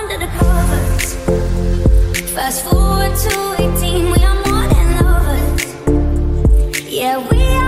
under the covers. Fast forward to 18, we are more than lovers. Yeah, we